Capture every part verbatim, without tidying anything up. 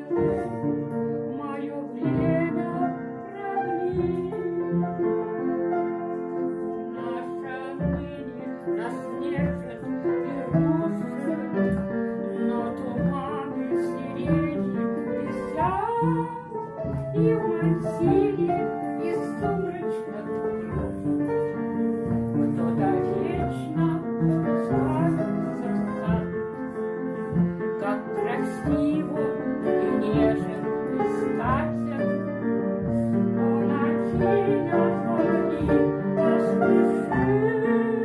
мое время продли. Наша ныне наснежит и рушит, но туманы сирени висят, и в мантиле из сумрачных кружев кто-то вечно славится в сад. Как красиво и нежен и статен, но ночей отвали поспеши.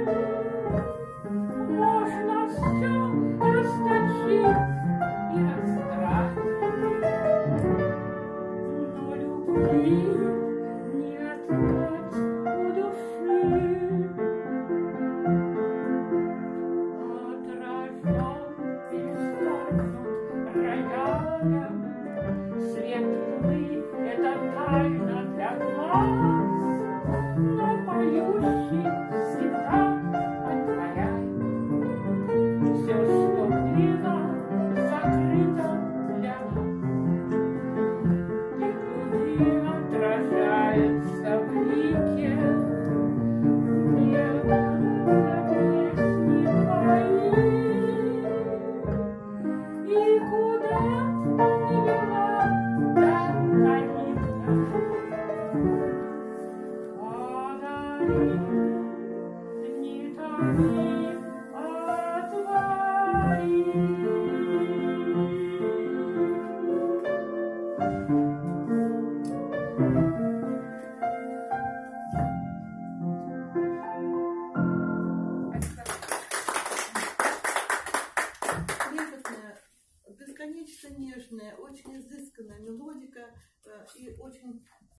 Можно все расточить и растратить, но любви не отнять у души. Отражен перестаркнут роялем, свет луны — это тайна для глаз, но поющий всегда отворяет все, что было закрыто для нас. И груди отражается в лике нежно песни твои. И куда ты вела та таинственная? Подари, не томи, отвори. Крепостная, бесконечно нежная, очень изысканная мелодика э, и очень